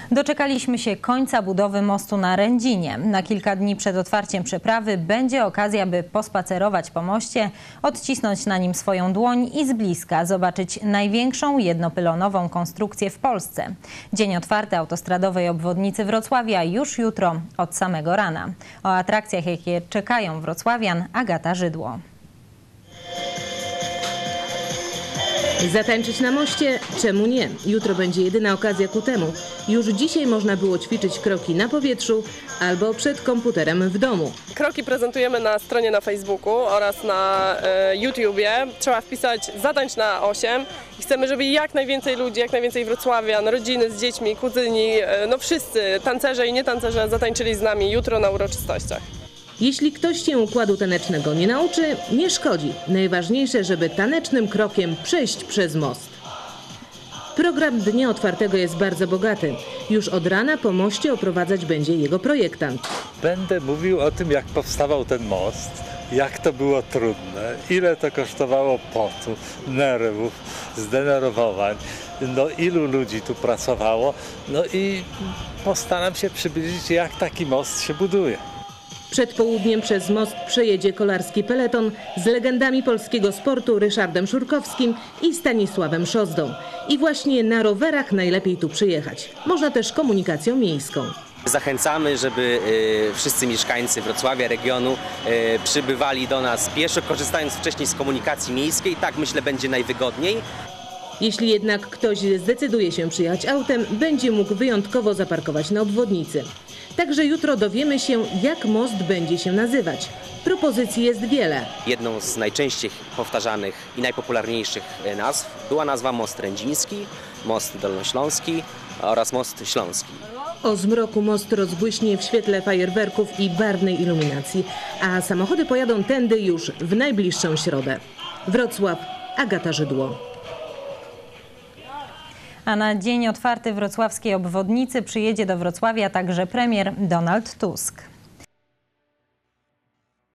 Doczekaliśmy się końca budowy mostu na Rędzinie. Na kilka dni przed otwarciem przeprawy będzie okazja, by pospacerować po moście, odcisnąć na nim swoją dłoń i z bliska zobaczyć największą jednopylonową konstrukcję w Polsce. Dzień otwarty autostradowej obwodnicy Wrocławia już jutro od samego rana. O atrakcjach, jakie czekają wrocławian, Agata Żydło. Zatańczyć na moście? Czemu nie? Jutro będzie jedyna okazja ku temu. Już dzisiaj można było ćwiczyć kroki na powietrzu albo przed komputerem w domu. Kroki prezentujemy na stronie na Facebooku oraz na YouTubie. Trzeba wpisać zatańcz na 8 i chcemy, żeby jak najwięcej ludzi, jak najwięcej wrocławian, rodziny z dziećmi, kuzyni, no wszyscy, tancerze i nietancerze zatańczyli z nami jutro na uroczystościach. Jeśli ktoś się układu tanecznego nie nauczy, nie szkodzi. Najważniejsze, żeby tanecznym krokiem przejść przez most. Program Dnia Otwartego jest bardzo bogaty. Już od rana po moście oprowadzać będzie jego projektant. Będę mówił o tym, jak powstawał ten most, jak to było trudne, ile to kosztowało potu, nerwów, zdenerwowań, ilu ludzi tu pracowało, i postaram się przybliżyć, jak taki most się buduje. Przed południem przez most przejedzie kolarski peleton z legendami polskiego sportu Ryszardem Szurkowskim i Stanisławem Szozdą. I właśnie na rowerach najlepiej tu przyjechać. Można też komunikacją miejską. Zachęcamy, żeby wszyscy mieszkańcy Wrocławia, regionu przybywali do nas pieszo, korzystając wcześniej z komunikacji miejskiej. Tak, myślę, będzie najwygodniej. Jeśli jednak ktoś zdecyduje się przyjechać autem, będzie mógł wyjątkowo zaparkować na obwodnicy. Także jutro dowiemy się, jak most będzie się nazywać. Propozycji jest wiele. Jedną z najczęściej powtarzanych i najpopularniejszych nazw była nazwa Most Rędziński, Most Dolnośląski oraz Most Śląski. O zmroku most rozbłyśnie w świetle fajerwerków i barwnej iluminacji, a samochody pojadą tędy już w najbliższą środę. Wrocław, Agata Żydło. A na dzień otwarty wrocławskiej obwodnicy przyjedzie do Wrocławia także premier Donald Tusk.